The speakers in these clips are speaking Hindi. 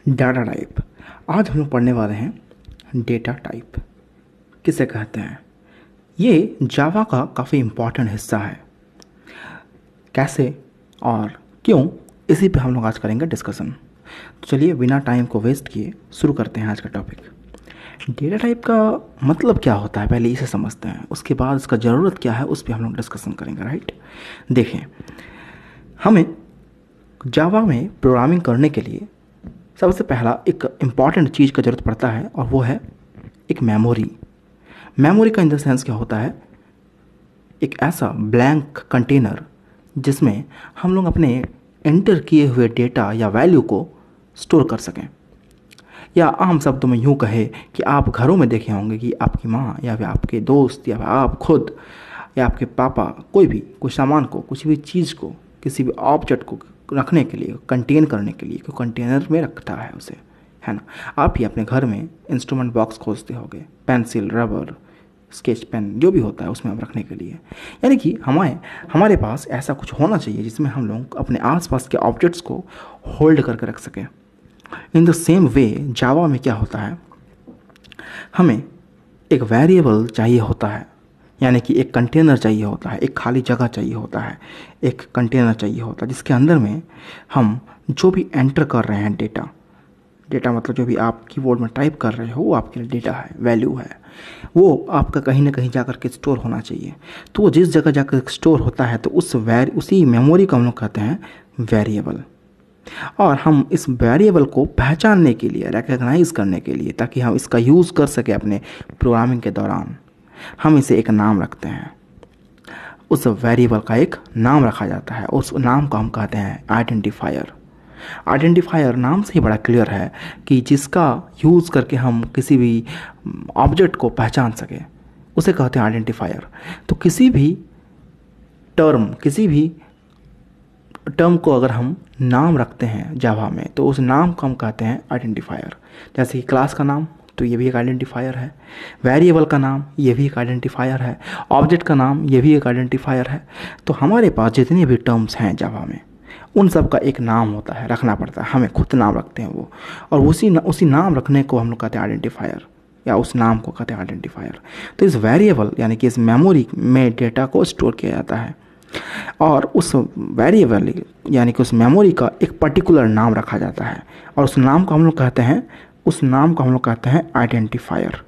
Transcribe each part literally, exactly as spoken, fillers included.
Data type. आज हम लोग पढ़ने वाले हैं डेटा टाइप किसे कहते हैं। ये जावा का काफ़ी इम्पॉर्टेंट हिस्सा है। कैसे और क्यों, इसी पे हम लोग आज करेंगे डिस्कशन। तो चलिए बिना टाइम को वेस्ट किए शुरू करते हैं आज का टॉपिक। डेटा टाइप का मतलब क्या होता है पहले इसे समझते हैं, उसके बाद इसका ज़रूरत क्या है उस पर हम लोग डिस्कशन करेंगे। राइट, देखें, हमें जावा में प्रोग्रामिंग करने के लिए सबसे पहला एक इम्पॉर्टेंट चीज़ का ज़रूरत पड़ता है और वो है एक मेमोरी। मेमोरी का इन द सेंस क्या होता है, एक ऐसा ब्लैंक कंटेनर जिसमें हम लोग अपने एंटर किए हुए डेटा या वैल्यू को स्टोर कर सकें। या आम शब्दों में यूँ कहे कि आप घरों में देखे होंगे कि आपकी माँ या फिर आपके दोस्त या फिर आप खुद या आपके पापा कोई भी कुछ सामान को, कुछ भी चीज़ को, किसी भी ऑब्जेक्ट को रखने के लिए, कंटेन करने के लिए कोई कंटेनर में रखता है उसे, है ना। आप ही अपने घर में इंस्ट्रूमेंट बॉक्स खोजते होंगे, पेंसिल, रबर, स्केच पेन जो भी होता है उसमें आप रखने के लिए। यानी कि हमारे हमारे पास ऐसा कुछ होना चाहिए जिसमें हम लोग अपने आसपास के ऑब्जेक्ट्स को होल्ड करके रख सकें। इन द सेम वे जावा में क्या होता है, हमें एक वेरिएबल चाहिए होता है, यानी कि एक कंटेनर चाहिए होता है, एक खाली जगह चाहिए होता है, एक कंटेनर चाहिए होता है जिसके अंदर में हम जो भी एंटर कर रहे हैं डेटा डेटा मतलब जो भी आप कीबोर्ड में टाइप कर रहे हो वो आपके लिए डेटा है, वैल्यू है, वो आपका कहीं ना कहीं जाकर के स्टोर होना चाहिए। तो वो जिस जगह जाकर स्टोर होता है तो उस वैर उसी मेमोरी को हम लोग कहते हैं वेरिएबल। और हम इस वेरिएबल को पहचानने के लिए, रिकग्नाइज करने के लिए, ताकि हम इसका यूज़ कर सकें अपने प्रोग्रामिंग के दौरान, हम इसे एक नाम रखते हैं। उस वेरिएबल का एक नाम रखा जाता है, उस नाम को हम कहते हैं आइडेंटिफायर। आइडेंटिफायर नाम से ही बड़ा क्लियर है कि जिसका यूज़ करके हम किसी भी ऑब्जेक्ट को पहचान सकें उसे कहते हैं आइडेंटिफायर। तो किसी भी टर्म किसी भी टर्म को अगर हम नाम रखते हैं जावा में तो उस नाम को हम कहते हैं आइडेंटिफायर। जैसे कि क्लास का नाम, तो ये भी एक आइडेंटिफायर है। वेरिएबल का नाम, ये भी एक आइडेंटिफायर है। ऑब्जेक्ट का नाम, ये भी एक आइडेंटिफायर है। तो हमारे पास जितने भी टर्म्स हैं जावा में उन सब का एक नाम होता है, रखना पड़ता है, हमें खुद नाम रखते हैं वो, और उसी न, उसी नाम रखने को हम लोग कहते हैं आइडेंटिफायर, या उस नाम को कहते हैं आइडेंटिफायर। तो इस वेरिएबल यानी कि इस मेमोरी में डेटा को स्टोर किया जाता है और उस वेरिएबल यानी कि उस मेमोरी का एक पर्टिकुलर नाम रखा जाता है और उस नाम को हम लोग कहते हैं उस नाम को हम लोग कहते हैं आइडेंटिफायर।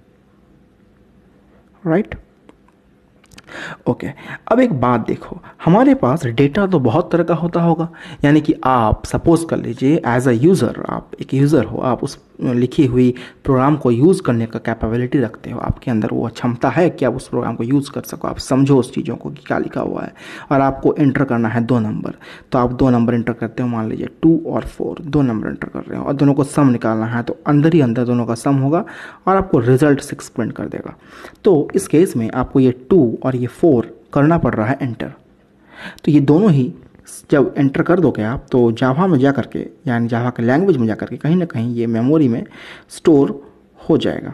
Right, okay okay. अब एक बात देखो, हमारे पास डेटा तो बहुत तरह का होता होगा। यानी कि आप सपोज कर लीजिए एज अ यूज़र, आप एक यूज़र हो, आप उस लिखी हुई प्रोग्राम को यूज़ करने का कैपेबिलिटी रखते हो, आपके अंदर वो क्षमता है कि आप उस प्रोग्राम को यूज़ कर सको, आप समझो उस चीज़ों को कि क्या लिखा हुआ है, और आपको एंटर करना है दो नंबर। तो आप दो नंबर एंटर करते हो, मान लीजिए टू और फोर, दो नंबर एंटर कर रहे हो और दोनों को सम निकालना है, तो अंदर ही अंदर दोनों का सम होगा और आपको रिजल्ट सिक्स प्रिंट कर देगा। तो इस केस में आपको ये टू और ये फोर करना पड़ रहा है एंटर। तो ये दोनों ही जब एंटर कर दोगे आप तो जावा में जा करके, यानी जावा के लैंग्वेज में जा करके कहीं ना कहीं ये मेमोरी में स्टोर हो जाएगा।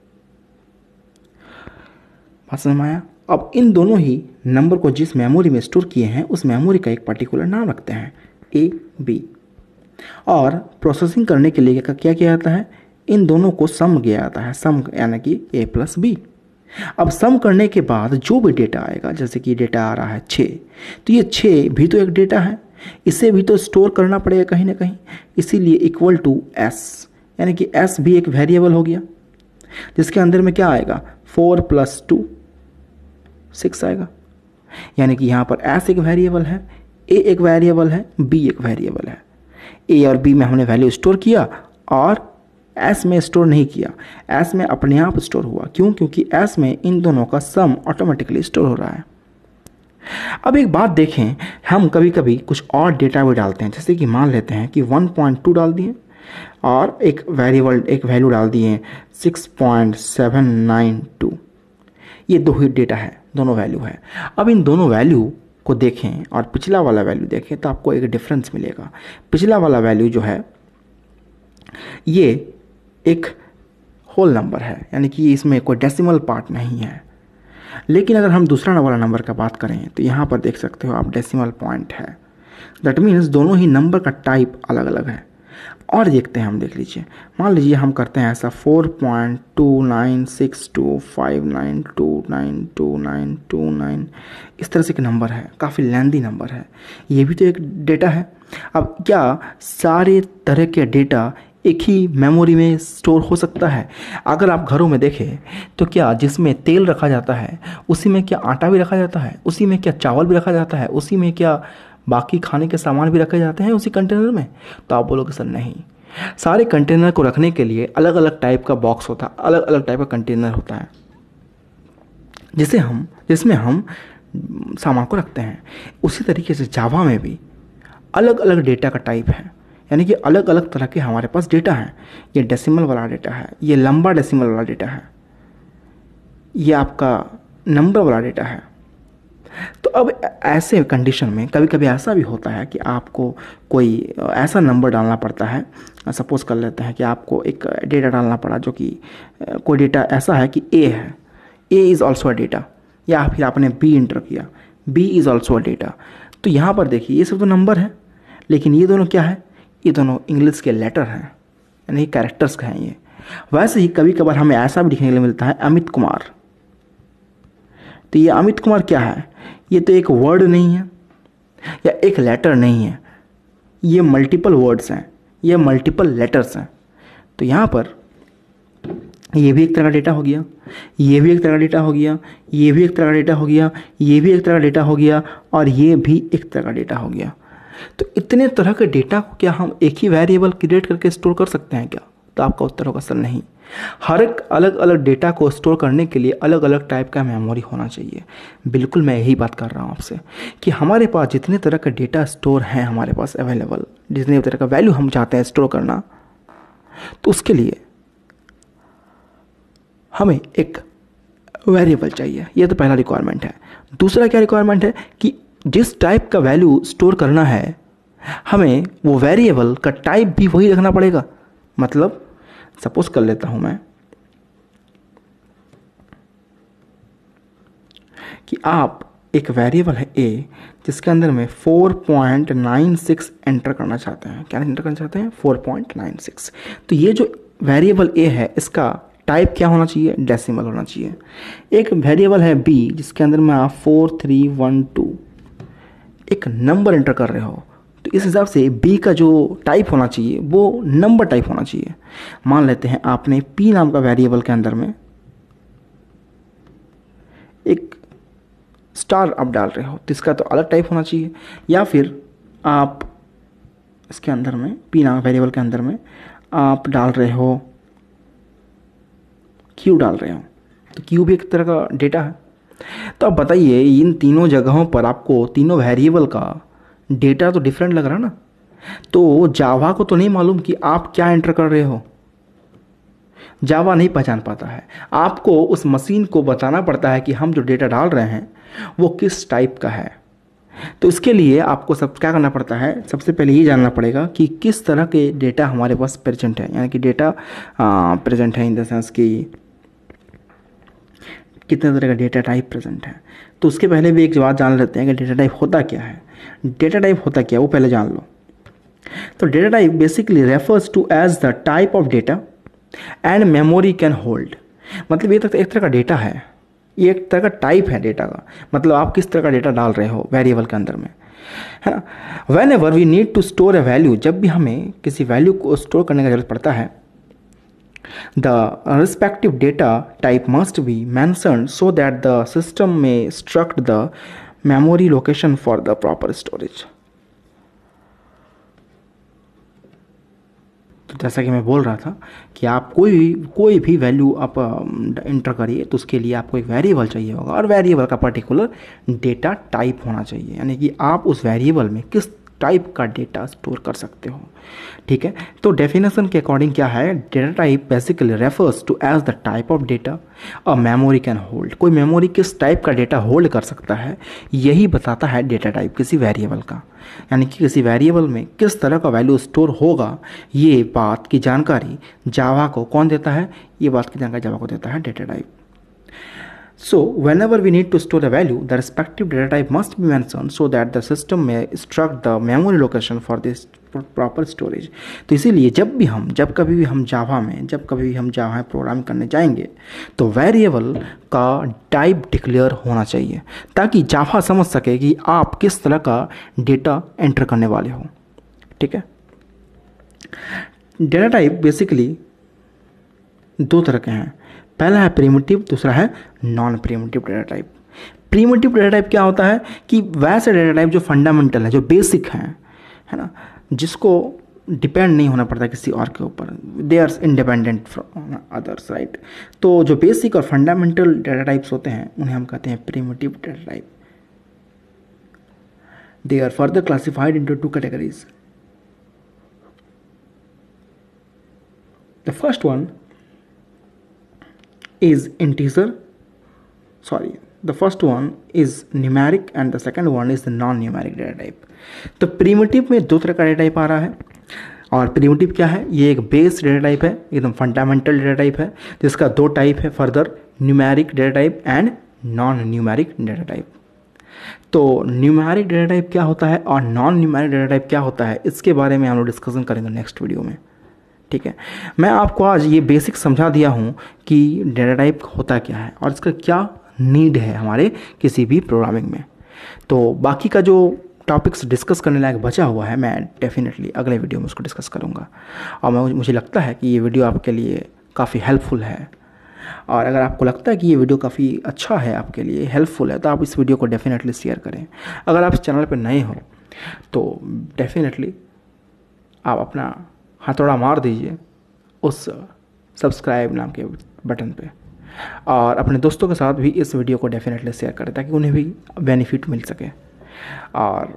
बात समझ में आया? अब इन दोनों ही नंबर को जिस मेमोरी में स्टोर किए हैं उस मेमोरी का एक पर्टिकुलर नाम रखते हैं, ए बी। और प्रोसेसिंग करने के लिए क्या किया जाता है, इन दोनों को सम किया जाता है, सम यानी कि ए प्लस बी। अब सम करने के बाद जो भी डेटा आएगा, जैसे कि डेटा आ रहा है छः, तो ये छः भी तो एक डेटा है, इसे भी तो स्टोर करना पड़ेगा कहीं ना कहीं, इसीलिए इक्वल टू एस, यानी कि एस भी एक वेरिएबल हो गया जिसके अंदर में क्या आएगा, फोर प्लस टू सिक्स आएगा। यानी कि यहाँ पर एस एक वेरिएबल है, ए एक वेरिएबल है, बी एक वेरिएबल है। ए और बी में हमने वैल्यू स्टोर किया और एस में स्टोर नहीं किया, एस में अपने आप स्टोर हुआ। क्यों? क्योंकि एस में इन दोनों का सम ऑटोमेटिकली स्टोर हो रहा है। अब एक बात देखें, हम कभी कभी कुछ और डेटा भी डालते हैं, जैसे कि मान लेते हैं कि वन पॉइंट टू डाल दिए और एक वेरिएबल एक वैल्यू डाल दिए six point seven nine two. ये दो ही डेटा है, दोनों वैल्यू है। अब इन दोनों वैल्यू को देखें और पिछला वाला वैल्यू देखें तो आपको एक डिफरेंस मिलेगा। पिछला वाला वैल्यू जो है ये एक होल नंबर है, यानी कि इसमें कोई डेसिमल पार्ट नहीं है। लेकिन अगर हम दूसरा वाला नंबर का बात करें तो यहाँ पर देख सकते हो आप डेसिमल पॉइंट है। दैट मीन्स दोनों ही नंबर का टाइप अलग अलग है। और देखते हैं हम, देख लीजिए, मान लीजिए हम करते हैं ऐसा four point two nine six two five nine two nine two nine two nine, two तरह से एक नंबर है, काफ़ी लेंदी नंबर है, ये भी तो एक डेटा है। अब क्या सारे तरह के डेटा एक ही मेमोरी में स्टोर हो सकता है? अगर आप घरों में देखें तो क्या जिसमें तेल रखा जाता है उसी में क्या आटा भी रखा जाता है, उसी में क्या चावल भी रखा जाता है, उसी में क्या बाकी खाने के सामान भी रखे जाते हैं उसी कंटेनर में? तो आप बोलोगे सर नहीं, सारे कंटेनर को रखने के लिए अलग अलग टाइप का बॉक्स होता है, अलग अलग टाइप का कंटेनर होता है जिसे हम जिसमें हम सामान को रखते हैं। उसी तरीके से जावा में भी अलग अलग डेटा का टाइप है, यानी कि अलग अलग तरह के हमारे पास डेटा हैं। ये डेसिमल वाला डेटा है, ये लंबा डेसिमल वाला डेटा है, ये आपका नंबर वाला डेटा है। तो अब ऐसे कंडीशन में कभी कभी ऐसा भी होता है कि आपको कोई ऐसा नंबर डालना पड़ता है, सपोज कर लेते हैं कि आपको एक डेटा डालना पड़ा जो कि कोई डेटा ऐसा है कि ए है, A is also a data, या फिर आपने बी इंटर किया, B is also a data. तो यहाँ पर देखिए ये सब तो नंबर है, लेकिन ये दोनों क्या है, ये दोनों इंग्लिश के लेटर हैं, यानी कैरेक्टर्स का हैं ये। वैसे ही कभी कभार हमें ऐसा भी दिखने के लिए मिलता है अमित कुमार। तो ये अमित कुमार क्या है, ये तो एक वर्ड नहीं है या एक लेटर नहीं है, ये मल्टीपल वर्ड्स हैं, ये मल्टीपल लेटर्स हैं। तो यहाँ पर ये भी एक तरह का डेटा हो गया, ये भी एक तरह का डेटा हो गया, ये भी एक तरह का डेटा हो गया, ये भी एक तरह का डेटा हो गया, और ये भी एक तरह का डेटा हो गया। तो इतने तरह के डेटा को क्या हम एक ही वेरिएबल क्रिएट करके स्टोर कर सकते हैं क्या? तो आपका उत्तर होगा सर नहीं। हर एक अलग अलग डेटा को स्टोर करने के लिए अलग अलग टाइप का मेमोरी होना चाहिए। बिल्कुल मैं यही बात कर रहा हूँ आपसे कि हमारे पास जितने तरह का डेटा स्टोर है हमारे पास अवेलेबल, जितने तरह का वैल्यू हम चाहते हैं स्टोर करना, तो उसके लिए हमें एक वेरिएबल चाहिए। ये तो पहला रिक्वायरमेंट है। दूसरा क्या रिक्वायरमेंट है कि जिस टाइप का वैल्यू स्टोर करना है हमें वो वेरिएबल का टाइप भी वही रखना पड़ेगा। मतलब सपोज कर लेता हूं मैं कि आप एक वेरिएबल है ए जिसके अंदर में four point nine six enter करना चाहते हैं। क्या एंटर करना चाहते हैं? Four point nine six. तो ये जो वेरिएबल ए है इसका टाइप क्या होना चाहिए? डेसिमल होना चाहिए। एक वेरिएबल है बी जिसके अंदर में आप फोर थ्री वन टू एक नंबर एंटर कर रहे हो, तो इस हिसाब से बी का जो टाइप होना चाहिए वो नंबर टाइप होना चाहिए। मान लेते हैं आपने पी नाम का वेरिएबल के अंदर में एक स्टार आप डाल रहे हो, तो इसका तो अलग टाइप होना चाहिए। या फिर आप इसके अंदर में पी नाम वेरिएबल के अंदर में आप डाल रहे हो क्यू डाल रहे हो, तो क्यू भी एक तरह का डेटा है। तो अब बताइए इन तीनों जगहों पर आपको तीनों वेरिएबल का डेटा तो डिफरेंट लग रहा है ना। तो जावा को तो नहीं मालूम कि आप क्या एंटर कर रहे हो, जावा नहीं पहचान पाता है। आपको उस मशीन को बताना पड़ता है कि हम जो डेटा डाल रहे हैं वो किस टाइप का है। तो इसके लिए आपको सब क्या करना पड़ता है, सबसे पहले ये जानना पड़ेगा कि किस तरह के डेटा हमारे पास प्रेजेंट है, यानी कि डेटा प्रेजेंट है इन द सेंस कि कितने तरह का डेटा टाइप प्रेजेंट है। तो उसके पहले भी एक बात जान लेते हैं कि डेटा टाइप होता क्या है। डेटा टाइप होता क्या है वो पहले जान लो। तो data type basically refers to as the type of data and memory can hold. मतलब ये तो एक तरह का डेटा है, ये एक तरह का टाइप है डेटा का। मतलब आप किस तरह का डेटा डाल रहे हो वेरिएबल के अंदर में, है ना। Whenever we need to store a value, जब भी हमें किसी वैल्यू को स्टोर करने की जरूरत पड़ता है, the respective data type must be mentioned so that the system may instruct the memory location for the proper storage। तो जैसा कि मैं बोल रहा था कि आप कोई भी कोई भी वैल्यू आप इंटर करिए तो उसके लिए आपको एक वेरिएबल चाहिए होगा, और वेरिएबल का पर्टिकुलर डेटा टाइप होना चाहिए, यानी कि आप उस वेरिएबल में किस टाइप का डेटा स्टोर कर सकते हो। ठीक है, तो डेफिनेशन के अकॉर्डिंग क्या है, data type basically refers to as the type of data a memory can hold. कोई मेमोरी किस टाइप का डेटा होल्ड कर सकता है यही बताता है डेटा टाइप किसी वेरिएबल का, यानी कि किसी वेरिएबल में किस तरह का वैल्यू स्टोर होगा। ये बात की जानकारी जावा को कौन देता है? ये बात की जानकारी जावा को देता है data type. So whenever we need to store the value, the respective data type must be mentioned so that the system may instruct the memory location for this proper storage. तो इसीलिए जब भी हम जब कभी भी हम जावा में जब कभी भी हम जावा में प्रोग्राम करने जाएंगे तो वेरिएबल का टाइप डिक्लेयर होना चाहिए ताकि जावा समझ सके कि आप किस तरह का डेटा एंटर करने वाले हो। ठीक है। डेटा टाइप बेसिकली दो तरह के हैं, पहला है प्रिमिटिव, दूसरा है non primitive data type. Primitive data type क्या होता है कि वैसे डेटा टाइप जो फंडामेंटल है, जो बेसिक हैं, है ना, जिसको डिपेंड नहीं होना पड़ता किसी और के ऊपर, they are independent from others, right. तो जो बेसिक और फंडामेंटल डेटा टाइप्स होते हैं उन्हें हम कहते हैं primitive data type. They are further classified into two categories. The first one is integer, sorry, the first one is numeric and the second one is the non-numeric data type। तो primitive में दो तरह का डेटा टाइप आ रहा है, और primitive क्या है, ये एक बेस डेटा टाइप है, एकदम फंडामेंटल डेटा टाइप है, जिसका दो टाइप है further, numeric data type and non numeric data type. तो न्यूमेरिक डेटा टाइप क्या होता है और नॉन न्यूमेरिक डेटा टाइप क्या होता है, इसके बारे में हम लोग डिस्कशन करेंगे नेक्स्ट वीडियो में। ठीक है। मैं आपको आज ये बेसिक समझा दिया हूँ कि डेटा टाइप होता क्या है और इसका क्या नीड है हमारे किसी भी प्रोग्रामिंग में। तो बाकी का जो टॉपिक्स डिस्कस करने लायक बचा हुआ है मैं डेफिनेटली अगले वीडियो में उसको डिस्कस करूँगा। और मैं मुझे लगता है कि ये वीडियो आपके लिए काफ़ी हेल्पफुल है, और अगर आपको लगता है कि ये वीडियो काफ़ी अच्छा है, आपके लिए हेल्पफुल है, तो आप इस वीडियो को डेफिनेटली शेयर करें। अगर आप इस चैनल पर नए हो तो डेफिनेटली आप अपना हथौड़ा मार दीजिए उस सब्सक्राइब नाम के बटन पे, और अपने दोस्तों के साथ भी इस वीडियो को डेफिनेटली शेयर करें ताकि उन्हें भी बेनिफिट मिल सके। और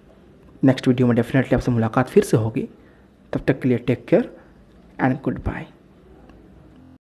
नेक्स्ट वीडियो में डेफिनेटली आपसे मुलाकात फिर से होगी। तब तक के लिए take care and good bye.